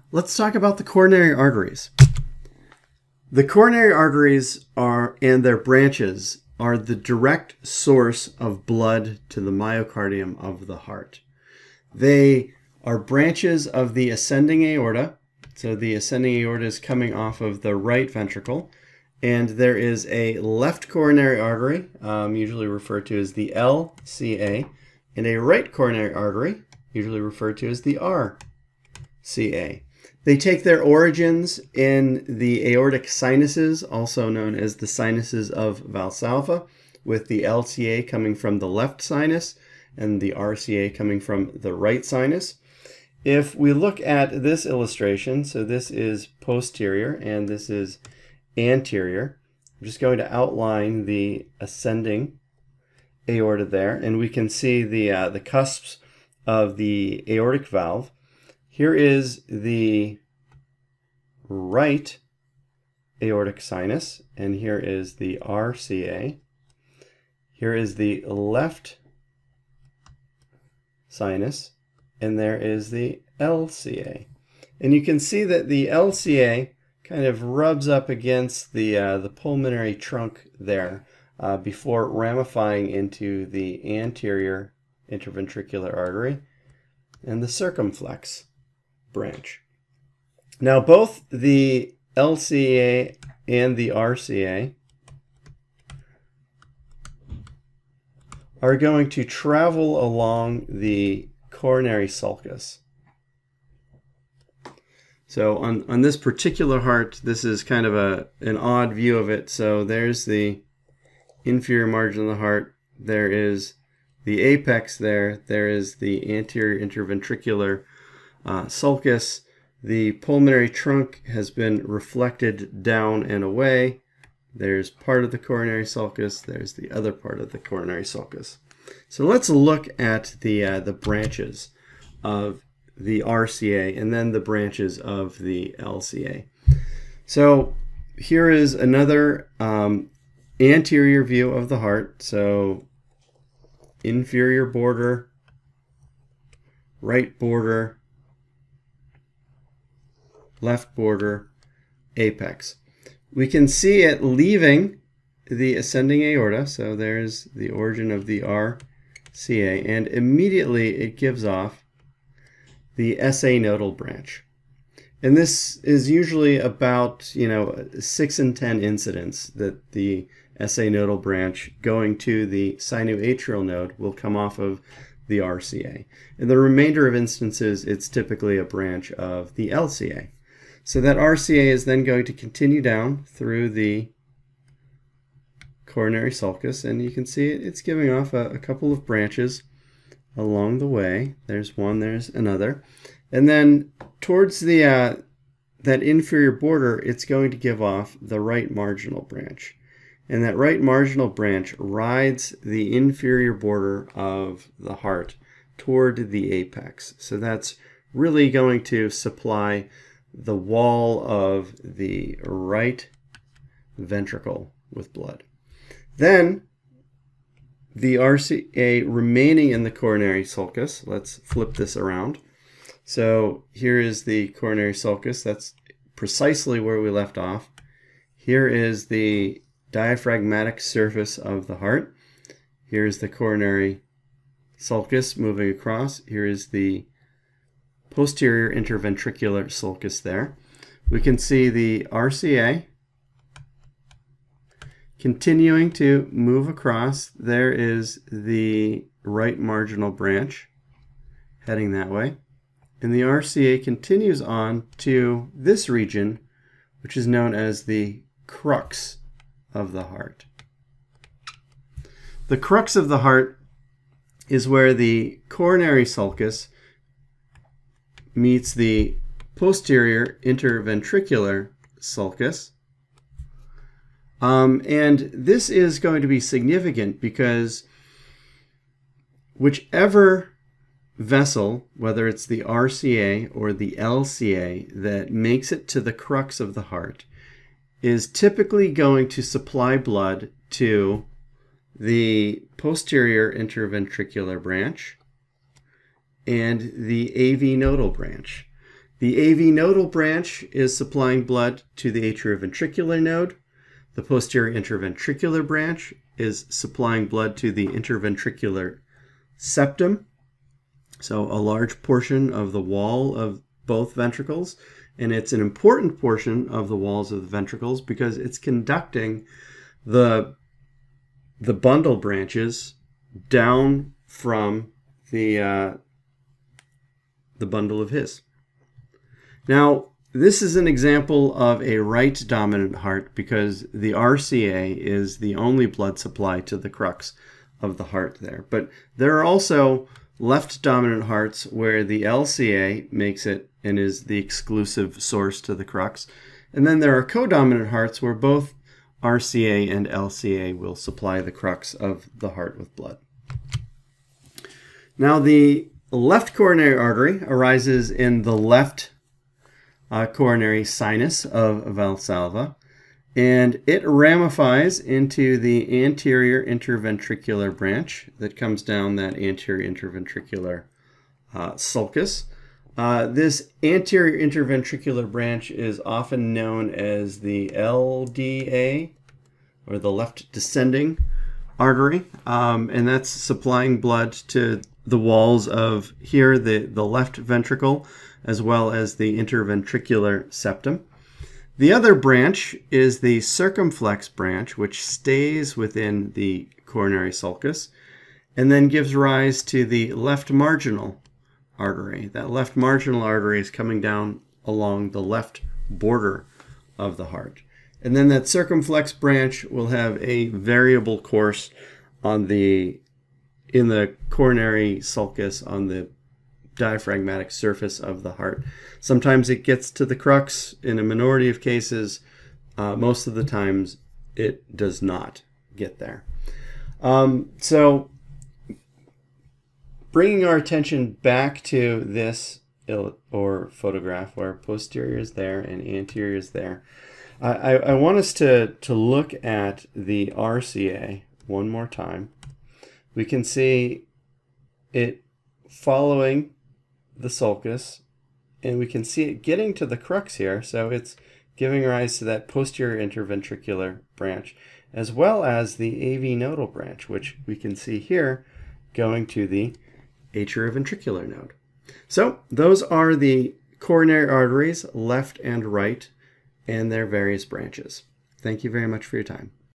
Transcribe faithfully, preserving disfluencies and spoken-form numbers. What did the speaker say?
Let's talk about the coronary arteries. The coronary arteries are, and their branches are the direct source of blood to the myocardium of the heart. They are branches of the ascending aorta. So the ascending aorta is coming off of the right ventricle. And there is a left coronary artery, um, usually referred to as the L C A, and a right coronary artery, usually referred to as the R C A. They take their origins in the aortic sinuses, also known as the sinuses of Valsalva, with the L C A coming from the left sinus and the R C A coming from the right sinus. If we look at this illustration, so this is posterior and this is anterior. I'm just going to outline the ascending aorta there, and we can see the, uh, the cusps of the aortic valve. Here is the right aortic sinus, and here is the R C A. Here is the left sinus, and there is the L C A. And you can see that the L C A kind of rubs up against the, uh, the pulmonary trunk there uh, before ramifying into the anterior interventricular artery and the circumflex branch. Now both the L C A and the R C A are going to travel along the coronary sulcus. So on, on this particular heart, this is kind of a, an odd view of it. So there's the inferior margin of the heart, there is the apex there, there is the anterior interventricular uh, sulcus. The pulmonary trunk has been reflected down and away. There's part of the coronary sulcus, there's the other part of the coronary sulcus. So let's look at the, uh, the branches of the R C A and then the branches of the L C A. So here is another um, anterior view of the heart. So inferior border, right border, left border, apex. We can see it leaving the ascending aorta, so there's the origin of the R C A, and immediately it gives off the S A nodal branch. And this is usually about, you know, six in ten incidents that the S A nodal branch going to the sinoatrial node will come off of the R C A. In the remainder of instances, it's typically a branch of the L C A. So that R C A is then going to continue down through the coronary sulcus, and you can see it's giving off a, a couple of branches along the way. There's one, there's another. And then towards the uh, that inferior border, it's going to give off the right marginal branch. And that right marginal branch rides the inferior border of the heart toward the apex. So that's really going to supply the wall of the right ventricle with blood. Then the R C A remaining in the coronary sulcus, let's flip this around. So here is the coronary sulcus, that's precisely where we left off. Here is the diaphragmatic surface of the heart. Here's the coronary sulcus moving across. Here is the posterior interventricular sulcus there. We can see the R C A continuing to move across. There is the right marginal branch heading that way. And the R C A continues on to this region, which is known as the crux of the heart. The crux of the heart is where the coronary sulcus meets the posterior interventricular sulcus. Um, and this is going to be significant because whichever vessel, whether it's the R C A or the L C A, that makes it to the crux of the heart is typically going to supply blood to the posterior interventricular branch and the A V nodal branch. The A V nodal branch is supplying blood to the atrioventricular node. The posterior interventricular branch is supplying blood to the interventricular septum, so a large portion of the wall of both ventricles, and it's an important portion of the walls of the ventricles because it's conducting the, the bundle branches down from the, uh, the bundle of His. Now, this is an example of a right dominant heart because the R C A is the only blood supply to the crux of the heart there. But there are also left dominant hearts where the L C A makes it and is the exclusive source to the crux. And then there are codominant hearts where both R C A and L C A will supply the crux of the heart with blood. Now, the left coronary artery arises in the left Uh, coronary sinus of Valsalva, and it ramifies into the anterior interventricular branch that comes down that anterior interventricular uh, sulcus. Uh, this anterior interventricular branch is often known as the L D A, or the left descending artery, um, and that's supplying blood to the walls of here, the, the left ventricle, as well as the interventricular septum. The other branch is the circumflex branch, which stays within the coronary sulcus and then gives rise to the left marginal artery. That left marginal artery is coming down along the left border of the heart. And then that circumflex branch will have a variable course on the in the coronary sulcus on the diaphragmatic surface of the heart. Sometimes it gets to the crux in a minority of cases. Uh, most of the times it does not get there. Um, so bringing our attention back to this or photograph where posterior is there and anterior is there, I, I want us to, to look at the R C A one more time. We can see it following the sulcus, and we can see it getting to the crux here, so it's giving rise to that posterior interventricular branch, as well as the A V nodal branch, which we can see here going to the atrioventricular node. So those are the coronary arteries, left and right, and their various branches. Thank you very much for your time.